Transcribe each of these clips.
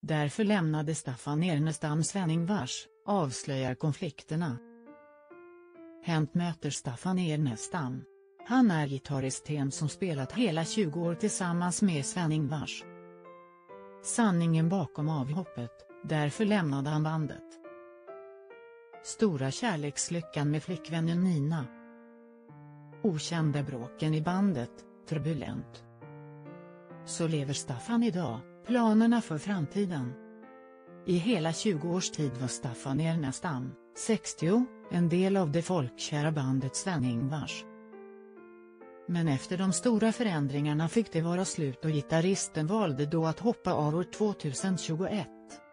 Därför lämnade Staffan Enestam Svenning-Vars, avslöjar konflikterna. Hänt möter Staffan Enestam. Han är gitarristen som spelat hela 20 år tillsammans med Svenning-Vars. Sanningen bakom avhoppet, därför lämnade han bandet. Stora kärlekslyckan med flickvännen Nina. Okända bråken i bandet, turbulent. Så lever Staffan idag, planerna för framtiden. I hela 20 års tid var Staffan Enestam, 60, en del av det folkkära bandet Svenning-Vars. Men efter de stora förändringarna fick det vara slut och gitarristen valde då att hoppa av år 2021.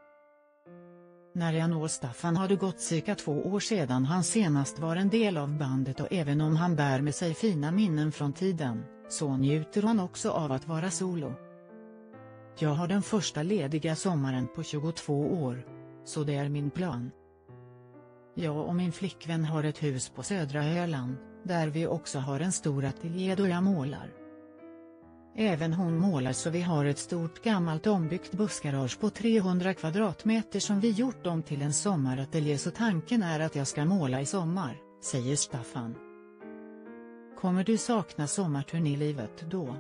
När jag når Staffan har det gått cirka 2 år sedan han senast var en del av bandet, och även om han bär med sig fina minnen från tiden, så njuter han också av att vara solo. Jag har den första lediga sommaren på 22 år, så det är min plan. Jag och min flickvän har ett hus på södra Öland, där vi också har en stor ateljé då jag målar. Även hon målar, så vi har ett stort gammalt ombyggt bussgarage på 300 kvadratmeter som vi gjort om till en sommarateljé, så tanken är att jag ska måla i sommar, säger Staffan. Kommer du sakna sommarturnélivet då?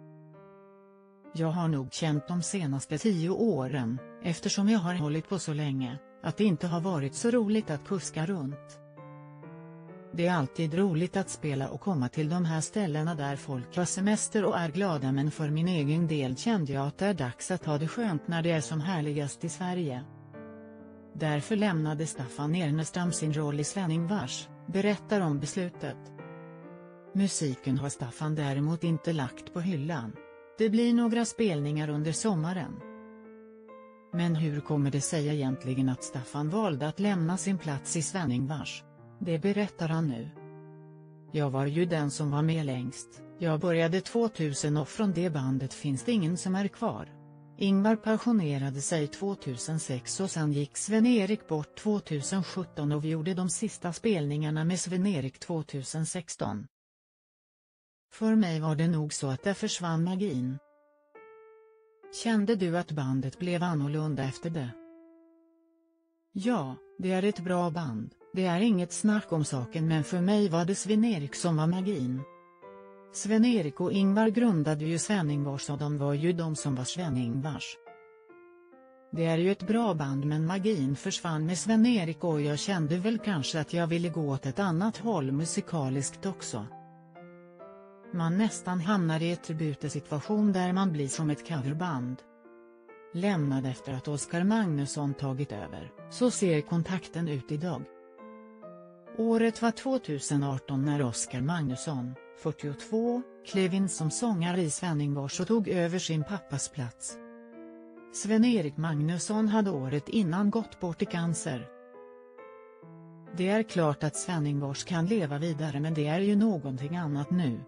Jag har nog känt de senaste 10 åren, eftersom jag har hållit på så länge, att det inte har varit så roligt att kuska runt. Det är alltid roligt att spela och komma till de här ställena där folk har semester och är glada, men för min egen del kände jag att det är dags att ha det skönt när det är som härligast i Sverige. Därför lämnade Staffan Enestam sin roll i Svenning-Vars, berättar om beslutet. Musiken har Staffan däremot inte lagt på hyllan. Det blir några spelningar under sommaren. Men hur kommer det sig egentligen att Staffan valde att lämna sin plats i Svenning-Vars? Det berättar han nu. Jag var ju den som var med längst. Jag började 2000 och från det bandet finns det ingen som är kvar. Ingvar pensionerade sig 2006 och sen gick Sven-Erik bort 2017 och vi gjorde de sista spelningarna med Sven-Erik 2016. För mig var det nog så att det försvann magin. Kände du att bandet blev annorlunda efter det? Ja, det är ett bra band, det är inget snack om saken, men för mig var det Sven-Erik som var magin. Sven-Erik och Ingvar grundade ju Svenning-Vars och de var ju de som var Svenning-Vars. Det är ju ett bra band, men magin försvann med Sven-Erik och jag kände väl kanske att jag ville gå åt ett annat håll musikaliskt också. Man nästan hamnar i ett tributesituation där man blir som ett coverband. Lämnad efter att Oskar Magnusson tagit över, så ser kontakten ut idag. Året var 2018 när Oskar Magnusson, 42, klev in som sångare i Svenning-Vars och tog över sin pappas plats. Sven-Erik Magnusson hade året innan gått bort i cancer. Det är klart att Svenning-Vars kan leva vidare, men det är ju någonting annat nu.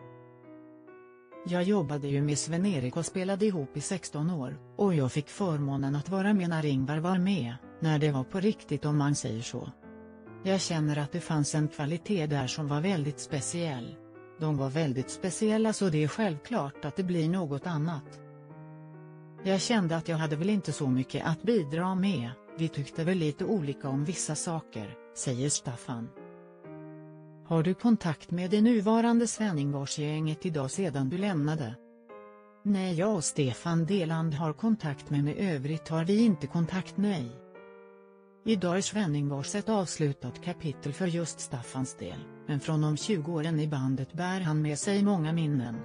Jag jobbade ju med Sven-Erik och spelade ihop i 16 år, och jag fick förmånen att vara med när Ingvar var med, när det var på riktigt om man säger så. Jag känner att det fanns en kvalitet där som var väldigt speciell. De var väldigt speciella, så det är självklart att det blir något annat. Jag kände att jag hade väl inte så mycket att bidra med, vi tyckte väl lite olika om vissa saker, säger Staffan. Har du kontakt med det nuvarande Svenning-Vars-gänget idag sedan du lämnade? Nej, jag och Stefan Deland har kontakt, men med övrigt har vi inte kontakt, nej. Idag är Svenning-Vars ett avslutat kapitel för just Staffans del, men från de 20 åren i bandet bär han med sig många minnen.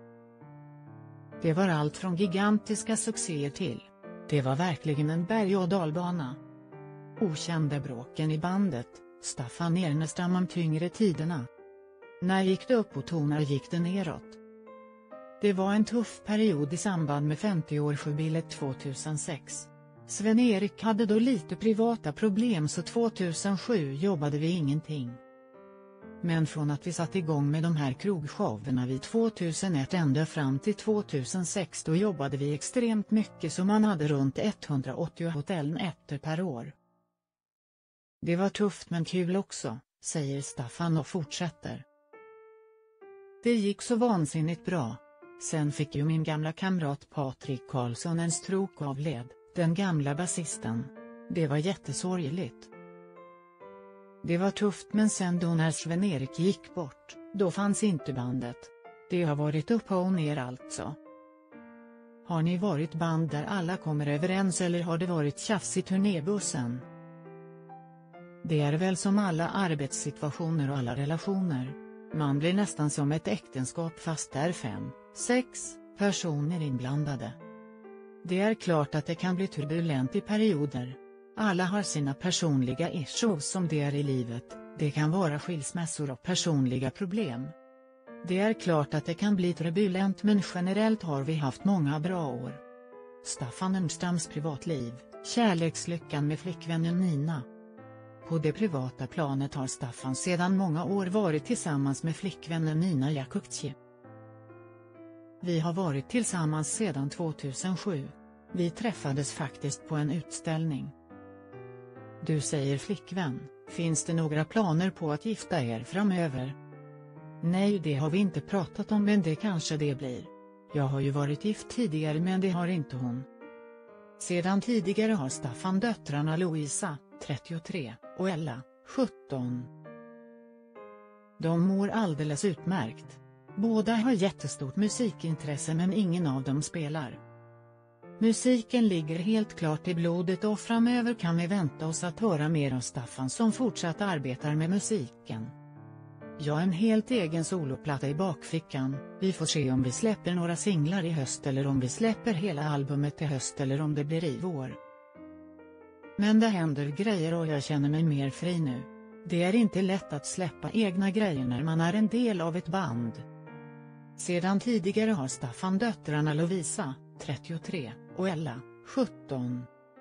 Det var allt från gigantiska succéer till. Det var verkligen en berg- och dalbana. Okända bråken i bandet, Staffan Enestam om tyngre tiderna. När gick det upp och när gick det neråt? Det var en tuff period i samband med 50-årsjubileet 2006. Sven-Erik hade då lite privata problem, så 2007 jobbade vi ingenting. Men från att vi satt igång med de här krogshowerna vid 2001 ända fram till 2006, då jobbade vi extremt mycket, så man hade runt 180 hotellnätter per år. Det var tufft men kul också, säger Staffan och fortsätter. Det gick så vansinnigt bra. Sen fick ju min gamla kamrat Patrik Karlsson en stroke, avled Den gamla basisten. Det var jättesorgligt. Det var tufft, men sen då när Sven-Erik gick bort, då fanns inte bandet. Det har varit upp och ner alltså. Har ni varit band där alla kommer överens, eller har det varit tjafs i turnébussen? Det är väl som alla arbetssituationer och alla relationer. Man blir nästan som ett äktenskap fast det är 5, 6 personer inblandade. Det är klart att det kan bli turbulent i perioder. Alla har sina personliga issues som det är i livet, det kan vara skilsmässor och personliga problem. Det är klart att det kan bli turbulent, men generellt har vi haft många bra år. Staffan Ehrnstams privatliv, kärlekslyckan med flickvännen Nina. På det privata planet har Staffan sedan många år varit tillsammans med flickvännen Nina Jakukci. Vi har varit tillsammans sedan 2007. Vi träffades faktiskt på en utställning. Du säger flickvän, finns det några planer på att gifta er framöver? Nej, det har vi inte pratat om, men det kanske det blir. Jag har ju varit gift tidigare, men det har inte hon. Sedan tidigare har Staffan döttrarna Louisa, 33, och Ella, 17. De mår alldeles utmärkt. Båda har jättestort musikintresse, men ingen av dem spelar. Musiken ligger helt klart i blodet, och framöver kan vi vänta oss att höra mer av Staffan som fortsatt arbetar med musiken. Jag har en helt egen soloplatta i bakfickan, vi får se om vi släpper några singlar i höst eller om vi släpper hela albumet i höst eller om det blir i vår. Men det händer grejer och jag känner mig mer fri nu. Det är inte lätt att släppa egna grejer när man är en del av ett band. Sedan tidigare har Staffan döttrarna Lovisa, 33, och Ella, 17.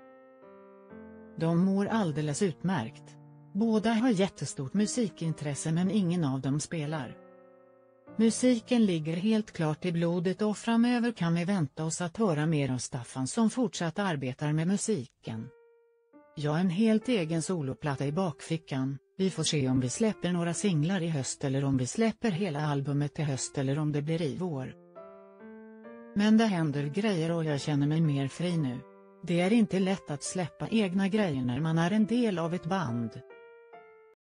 De mår alldeles utmärkt. Båda har jättestort musikintresse, men ingen av dem spelar. Musiken ligger helt klart i blodet, och framöver kan vi vänta oss att höra mer av Staffan som fortsatt arbetar med musiken. Jag har en helt egen soloplatta i bakfickan, vi får se om vi släpper några singlar i höst eller om vi släpper hela albumet i höst eller om det blir i vår. Men det händer grejer och jag känner mig mer fri nu. Det är inte lätt att släppa egna grejer när man är en del av ett band.